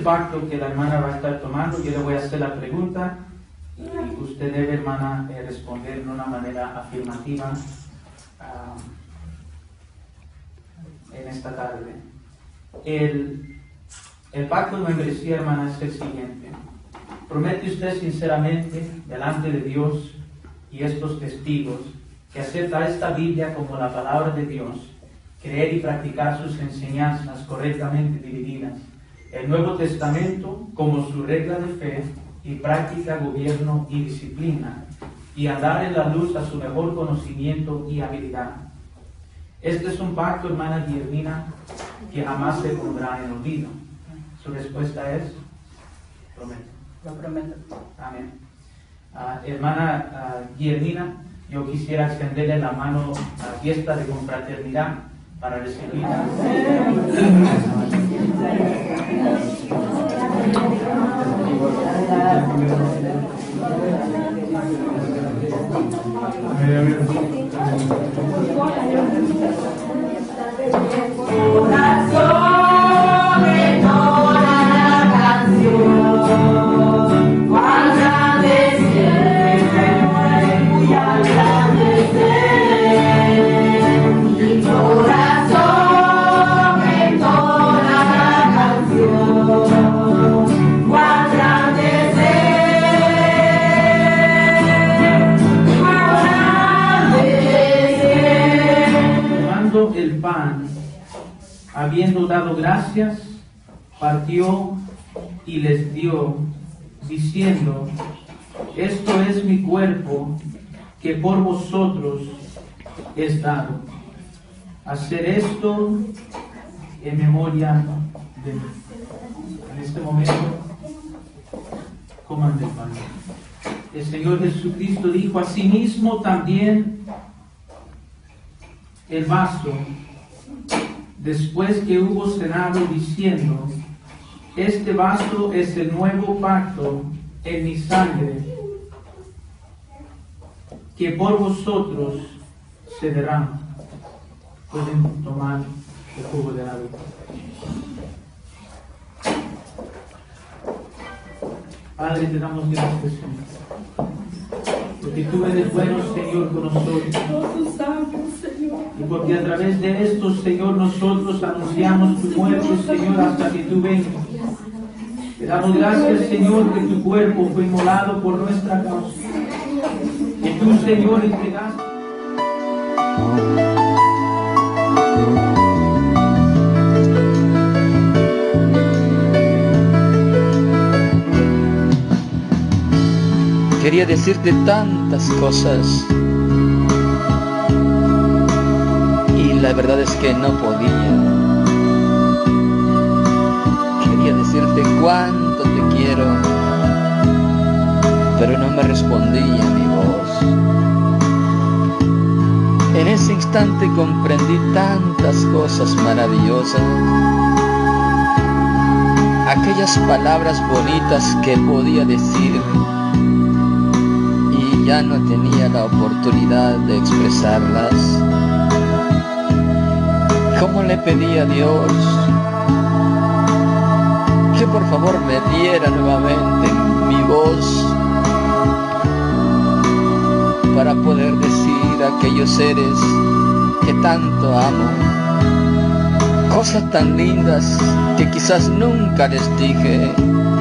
el pacto que la hermana va a estar tomando. Yo le voy a hacer la pregunta y usted debe, hermana, responder de una manera afirmativa en esta tarde. El pacto de membresía, hermana, es el siguiente. ¿Promete usted sinceramente delante de Dios y estos testigos que acepta esta Biblia como la palabra de Dios, creer y practicar sus enseñanzas correctamente divididas, el Nuevo Testamento como su regla de fe y práctica, gobierno y disciplina, y andar en la luz a su mejor conocimiento y habilidad? Este es un pacto, hermana Guillermina, que jamás se pondrá en olvido. Su respuesta es: prometo. Lo prometo. Amén. Hermana Guillermina, yo quisiera extenderle la mano a fiesta de confraternidad para recibirla. El pan, habiendo dado gracias, partió y les dio, diciendo: esto es mi cuerpo, que por vosotros es dado. Hacer esto en memoria de mí. En este momento, coman del pan. El Señor Jesucristo dijo: asimismo también el vaso, después que hubo cenado, diciendo: este vaso es el nuevo pacto en mi sangre, que por vosotros se derrama. Pueden tomar el jugo de la vida. Padre, te damos gracias, Señor, porque tú eres bueno, Señor, con nosotros. Y porque a través de esto, Señor, nosotros anunciamos tu muerte, Señor, hasta que tú vengas. Te damos gracias, Señor, que tu cuerpo fue inmolado por nuestra causa. Que tú, Señor, entregaste. Quería decirte tantas cosas y la verdad es que no podía. Quería decirte cuánto te quiero, pero no me respondía mi voz. En ese instante comprendí tantas cosas maravillosas, aquellas palabras bonitas que podía decir, ya no tenía la oportunidad de expresarlas. ¿Cómo le pedí a Dios que por favor me diera nuevamente mi voz para poder decir a aquellos seres que tanto amo, cosas tan lindas que quizás nunca les dije?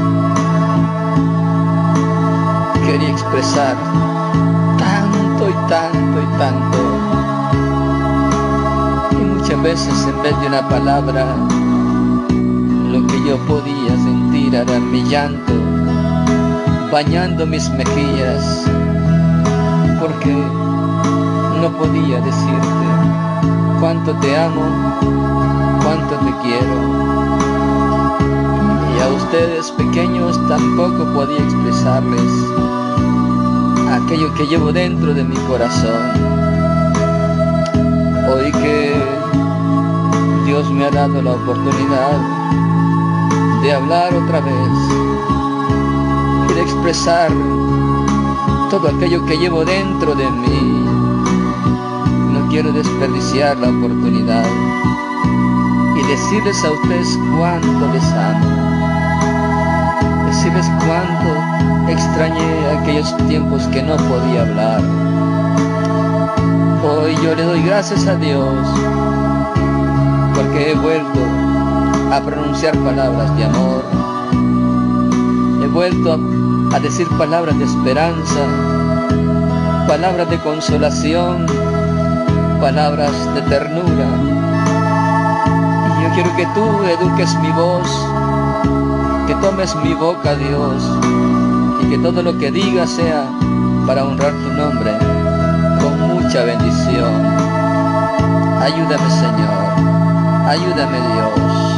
Quería expresar tanto y tanto y tanto, y muchas veces en vez de una palabra, lo que yo podía sentir era mi llanto bañando mis mejillas, porque no podía decirte cuánto te amo, cuánto te quiero. Y a ustedes pequeños tampoco podía expresarles aquello que llevo dentro de mi corazón. Hoy que Dios me ha dado la oportunidad de hablar otra vez y de expresar todo aquello que llevo dentro de mí, no quiero desperdiciar la oportunidad y decirles a ustedes cuánto les amo. si ves cuánto extrañé aquellos tiempos que no podía hablar. Hoy yo le doy gracias a Dios porque he vuelto a pronunciar palabras de amor. He vuelto a decir palabras de esperanza, palabras de consolación, palabras de ternura. Y yo quiero que tú eduques mi voz, que tomes mi boca, Dios, y que todo lo que diga sea para honrar tu nombre con mucha bendición. Ayúdame, Señor, ayúdame, Dios.